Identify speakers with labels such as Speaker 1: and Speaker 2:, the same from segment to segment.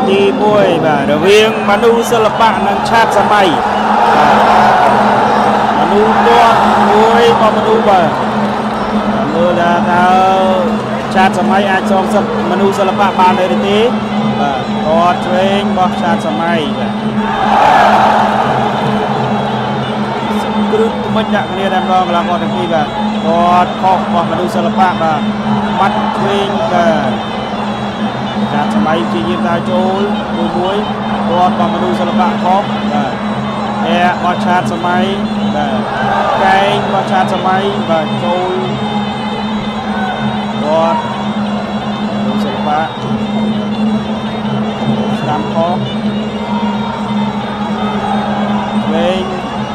Speaker 1: ទី1បាទរវាងមនុស្សសិល្បៈនិងឆាតសម័យមនុស្សគាត់មួយក៏មនុស្សបាទមើលថាតើឆាតសម័យអាចសងសឹកមនុស្សសិល្បៈបានឬទេបាទគាត់ឆ្វេងបោះឆាតសម័យបាទគ្រឹះថ្មិចដាក់គ្នាតែម្ដងកន្លងគាត់ទាំងពីរបាទគាត់ខុសរបស់មនុស្សសិល្បៈបាទបាត់ឆ្វេងបាទឆាតសម័យជាយាមដើរចូលមួយគាត់របស់មនុស្សសិល្បៈខុសបាទបោះឆាតសម័យបាទកែងបោះឆាតសម័យបាទចូលគាត់មនុស្សសិល្បៈស្ដាំខុសឆ្វេង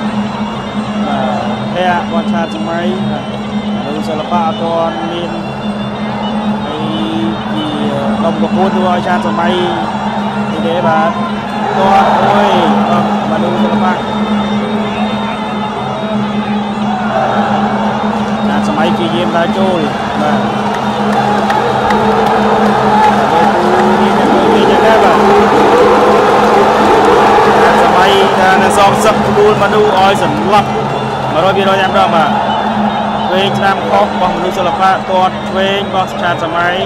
Speaker 1: បោះឆាតសម័យមនុស្សសិល្បៈអត់ទាន់មានហើយជាដុំកពួនទៅឲ្យឆាតសម័យនេះទេបាទគាត់មួយមនុស្សសិល្បៈឆាតសម័យជាយាមដើរចូលបាទសម័យនៅសំសឹកក្បួនមនុស្សឲ្យសន្លប់100%យ៉ាងម្ដងបាទឆ្វេងឆ្នាំខុសរបស់មនុស្សសិល្បៈគាត់ឆ្វេងរបស់ឆាតសម័យ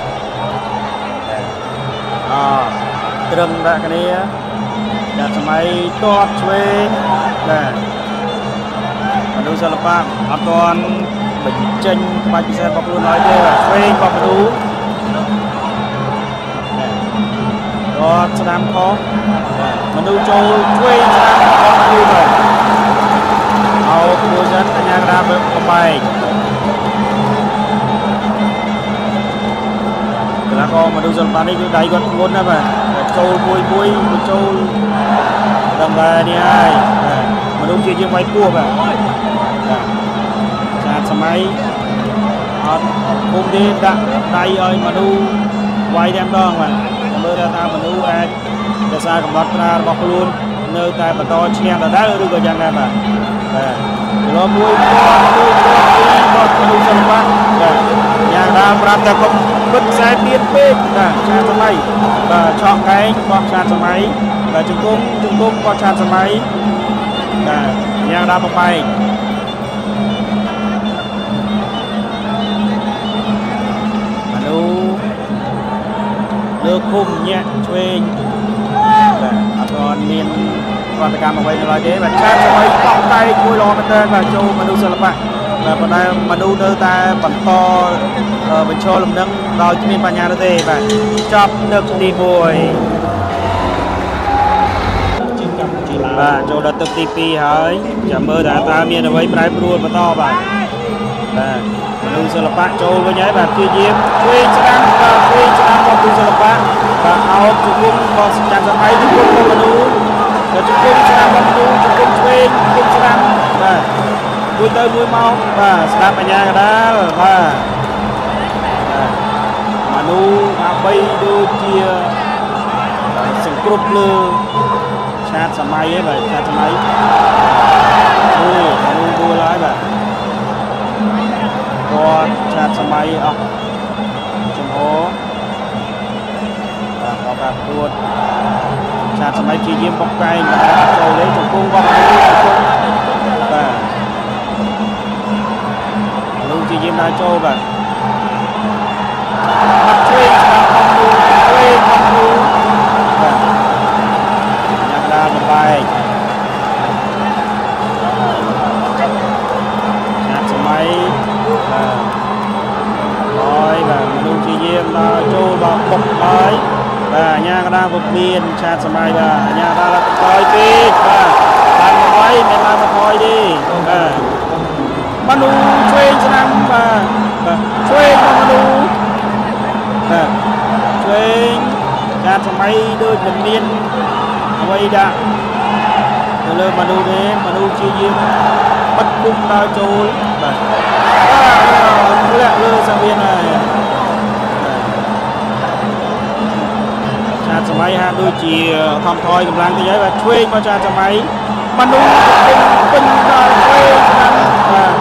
Speaker 1: ត្រឹមដាក់គ្នាឆាតសម័យគាត់ឆ្វេងបាទមនុស្សសិល្បៈអត់ទាន់បញ្ចេញក្បាច់ពិសេសរបស់ខ្លួនឡើយទេឆ្វេងរបស់មនុស្សគាត់ស្ដាំខុសមនុស្សចូលឆ្វេងស្ដាំរបស់មនុស្សបាទអោគួរចិនអញ្ញាក្រាបបែកកន្លងក៏មនុស្សសិល្បៈនេះគឺដៃគាត់ធ្ងន់ណាស់បាទចូលមួយចូលដល់តែនេះហើយមនុស្សជាជាងវាយពោះបាទឆាតសម័យអត់គុំទេដាក់ដៃឲ្យមនុស្សវាយតែម្ដងបាទមើលថាមនុស្សអាចរក្សាកំណត់ត្រារបស់ខ្លួននៅតែបន្តឈ្នះដដែលឬក៏យ៉ាងណាបាទបាទឡូមួយគាត់មនុស្សសិល្បៈបាទយ៉ាងណាប្រាប់តែកុំបិទខ្សែទៀតពេកបាទឆាតសម័យបាទឆក់កែងរបស់ឆាតសម័យបាទជង្គង់របស់ឆាតសម័យបាទយ៉ាងណាបំបែកមនុស្សលើគុំញាក់ឆ្វេងបាទអត់ទាន់មានប្រតិកម្មអ្វីនៅឡើយទេបាទឆាតសម័យបោះដៃមួយល្អមែនទែនបាទចូលមនុស្សសិល្បៈបាទប៉ុន្តែមនុស្សនៅតែបន្តបញ្ឈរលំនឹងដោយគ្មានបញ្ញានោះទេបាទចប់ទឹកទី1បាទចូលដល់ទឹកទី2ហើយចាំមើលតើមានអ្វីប្រែប្រួលបន្តបាទមនុស្សសិល្បៈចូលវិញហើយបាទជាយាមឆ្វេងស្ដាំបាទឆ្វេងស្ដាំរបស់មនុស្សសិល្បៈបាទអោបជង្គង់របស់ចាន់សម័យជង្គង់របស់មនុស្សបាទជង្គង់ស្ដាំរបស់មនុស្សជង្គង់ឆ្វេងជង្គង់ស្ដាំបាទមួយទៅមួយមកបាទស្ដាប់បញ្ញាកដាលបាទមនុស្សដើម្បីដូចជាសង្គ្រប់លើឆាតសម័យឯងបាទឆាតសម័យមនុស្សដួលហើយបាទគាត់ឆាតសម័យអស់ចំហបាទគាត់ថាពួតឆាតសម័យជាយាមបុកកែងបាទចូលលេងជង្គង់របស់មនុស្សបាទមនុស្សជាយាមដើរចូលបាទបាត់ឆ្វេងស្ដាំរបស់មនុស្សឆ្វេងរបស់មនុស្សបាទយ៉ាងដើរបំបែកឆាតសម័យហើយបាទមនុស្សជាយាមដើរចូលបាទបុកហើយបាទអញ្ញាកដាពុំមានឆាតសម័យបាទអញ្ញាកដាឡើងក្រោយពេកបាទបានមកហើយមិនឡើងមកហើយទេបាទមនុស្សឆ្វេងស្ដាំបាទឆ្វេងរបស់មនុស្សបាទឆ្វេងឆាតសម័យដូចមិនមានអ្វីដាក់ទៅលើមនុស្សទេមនុស្សជាយាមបិទគុំដើរចូលបាទធ្លាក់លើសាវៀនហើយឆាតសម័យហាក់ដូចជាខំថយកម្លាំងតិចហើយបាទឆ្វេងមកឆាតសម័យមនុស្សពេញដល់ឆ្វេងស្ដាំបាទ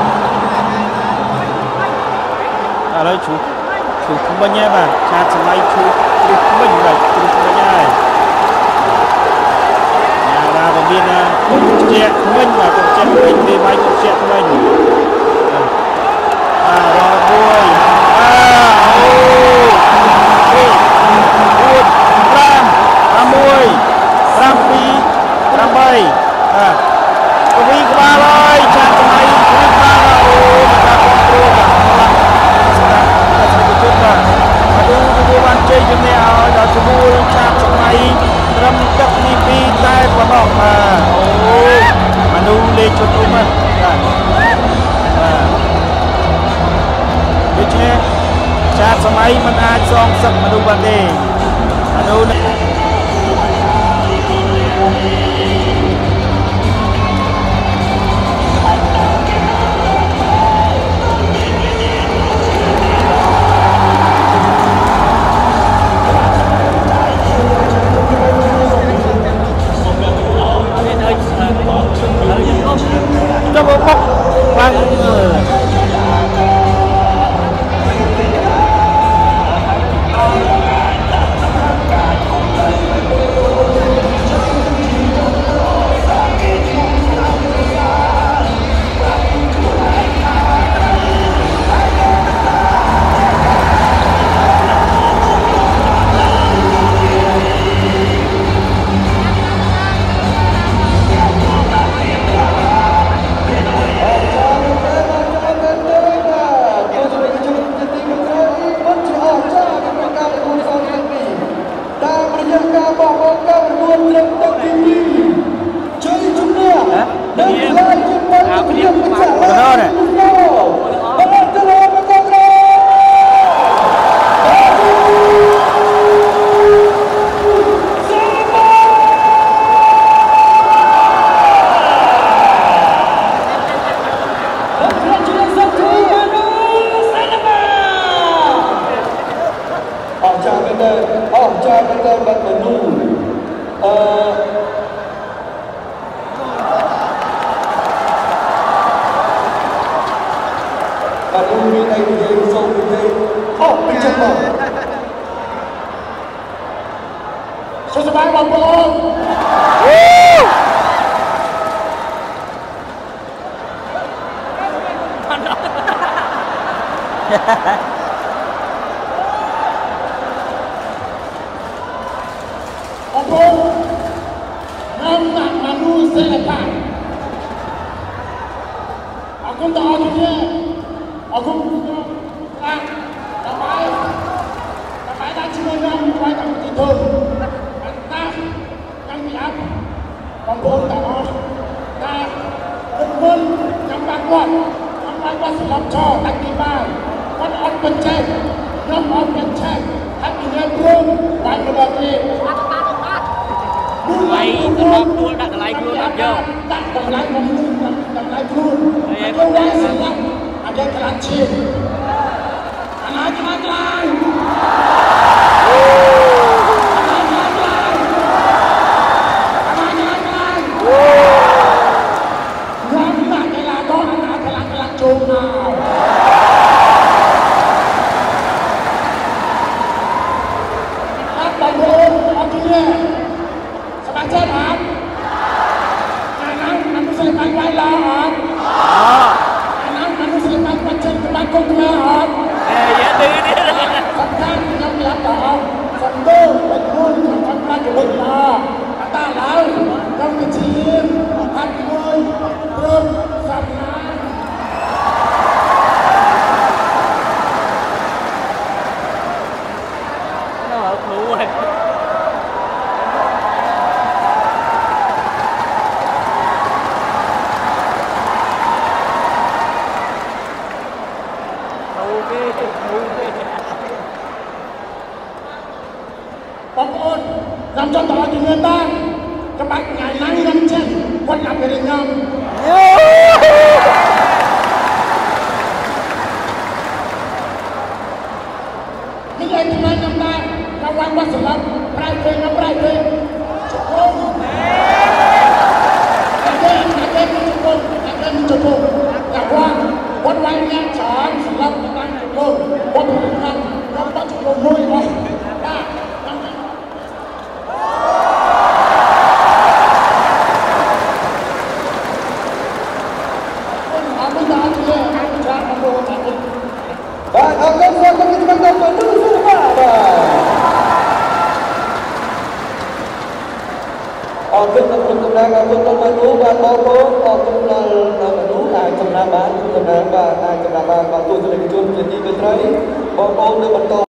Speaker 1: ឥឡូវឈូសមិញហើយបាទឆាតសម័យឈូសមិញបាទឈូសមិញហើយមានគុំជាវិញបាទគុំជាវិញគេវាយគុំជាវិញរងមួយអូកវីក្បាលហើយចាត់សម័យគូក្បាលអូមកដល់គ្រួបាទសម្រាប់តែសង្គមបាទមកดูទទួលបានជ័យជំនះឲ្យដល់ជាមួយចាត់សម័យត្រឹមទឹកទី2តែប៉ុណ្ណោះបាទអូមនុស្សលេខជុំវិញបាទដូច្នេះចាត់សម័យមិនអាចសងសឹកមនុស្សបានទេមនុស្សcho bộ bốc bằng
Speaker 2: ដល់ក្រុមតំណាងអរគុណដល់មនុស្សបាទបងប្អូនអរគុណដល់មនុស្សអាចចំណាបានតំណាងបាទអាចចំណាបានបាទទស្សនិកជនជាទីមេត្រីបងប្អូននៅបន្ត